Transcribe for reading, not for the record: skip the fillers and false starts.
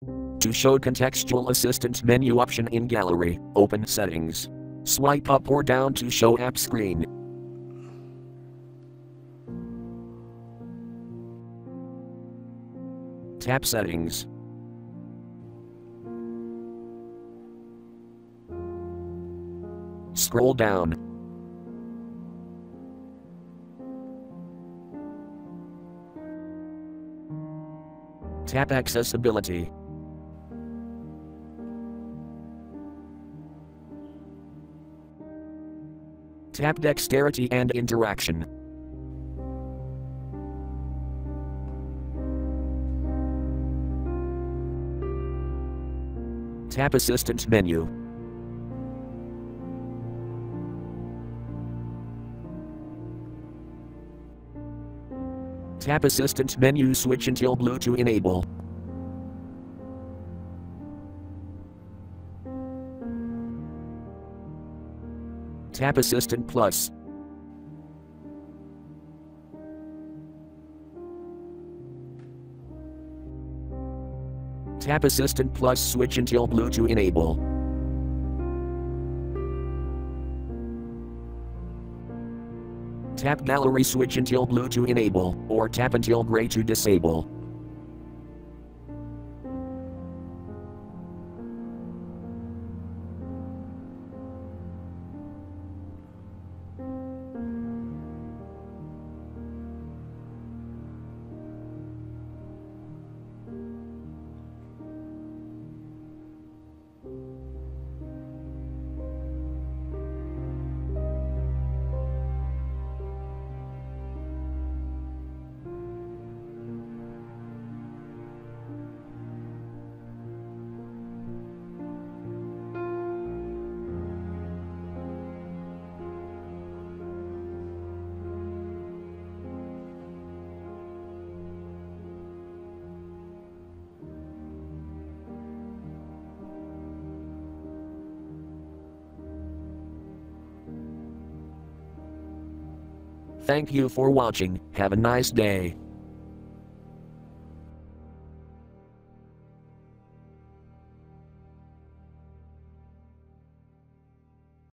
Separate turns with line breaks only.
To show contextual assistant menu option in gallery, open settings. Swipe up or down to show app screen. Tap settings. Scroll down. Tap accessibility. Tap dexterity and interaction. Tap assistant menu. Tap assistant menu switch until blue to enable. Tap assistant plus. Tap assistant plus switch until blue to enable. Tap gallery switch until blue to enable, or tap until gray to disable. Thank you for watching. Have a nice day.